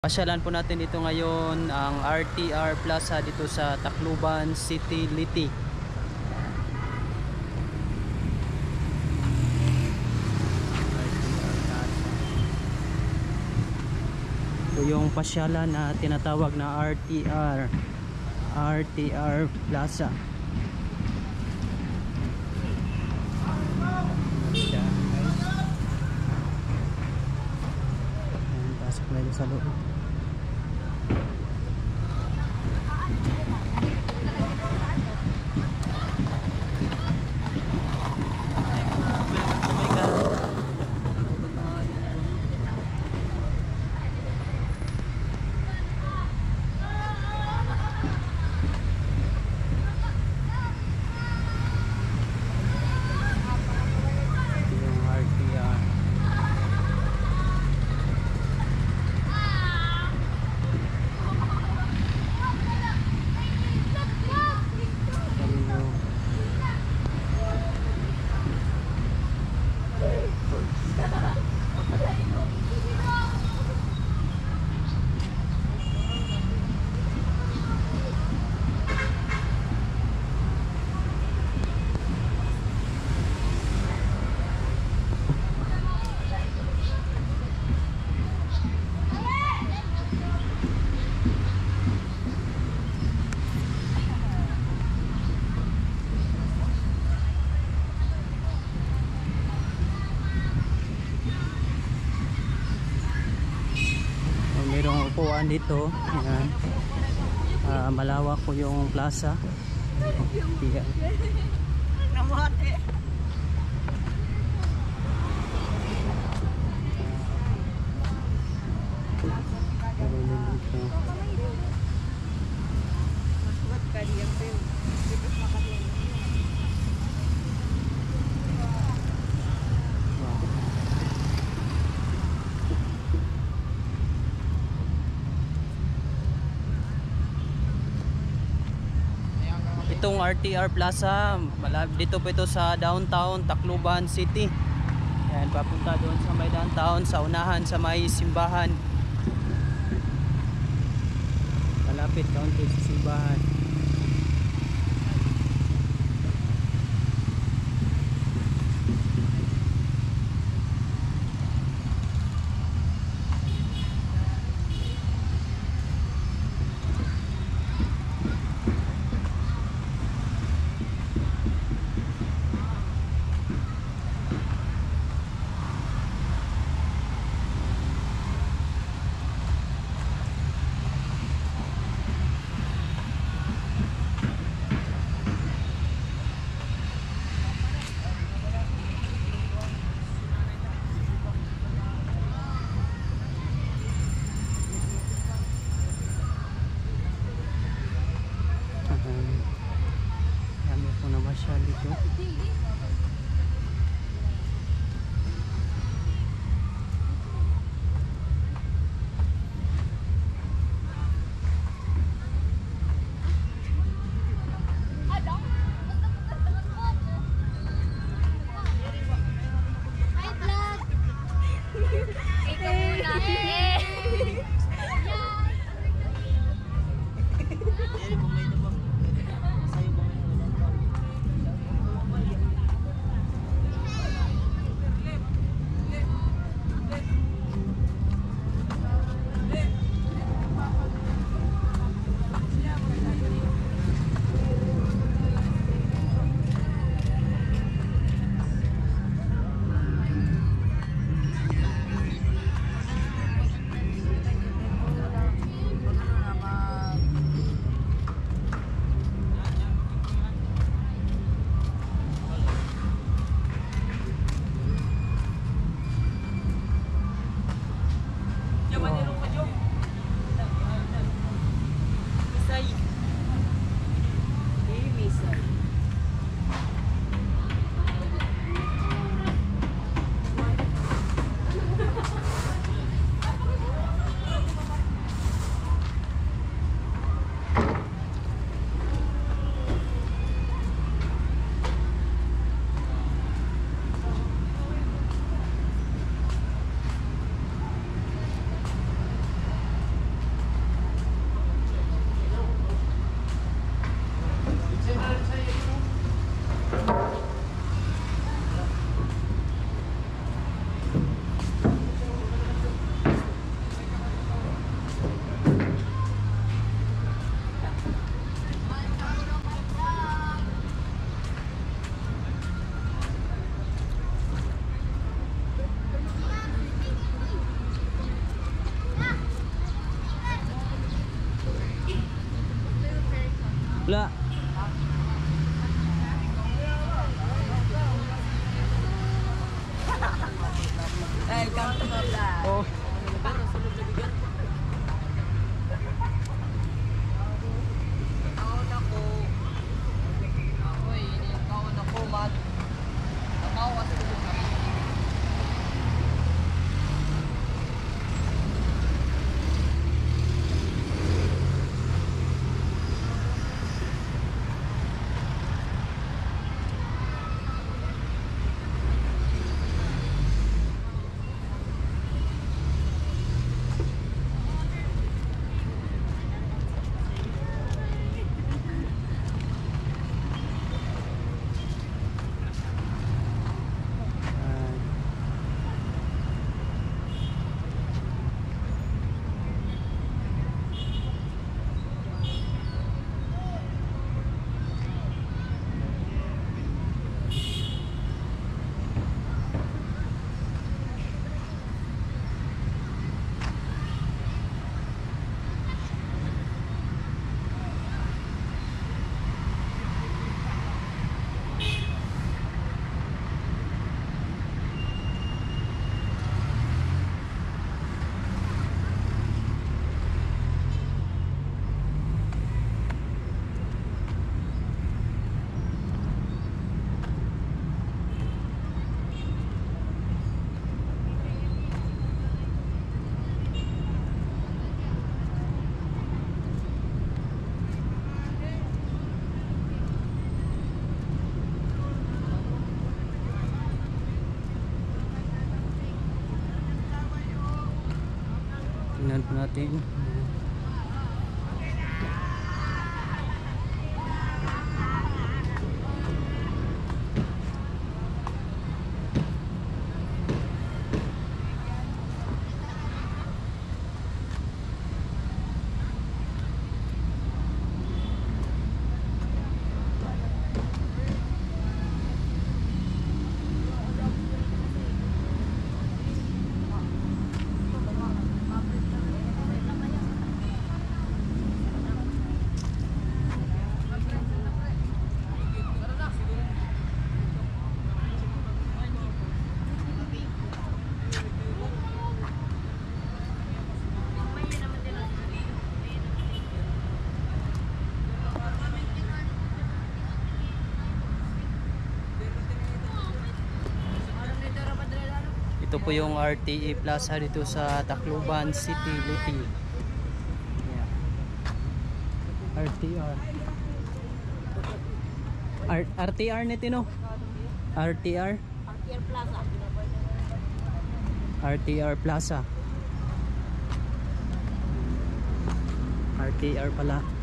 Pasyalan po natin dito ngayon ang RTR Plaza dito sa Tacloban City, Liti. Ito yung pasyalan na tinatawag na RTR Plaza. Ayan, pasok na sa loob. Mayroong upuan dito. Ayan. Malawak po yung plaza. Ayan. Itong RTR Plaza, dito po ito sa downtown Tacloban City. Ayan, papunta doon sa may downtown, sa unahan, sa may simbahan. Malapit kaunti sa simbahan. Kami po na masyal dito. Wala. Welcome to my vlog. Oh. Kaon ako. Ako'y kaon ako, man. Nakawas ko kami. Tingnan po natin. Ito po yung RTE Plaza dito sa Tacloban City, Liti. Yeah. RTR. RTR nito no? RTR? RTR Plaza. RTR Plaza. RTR pala.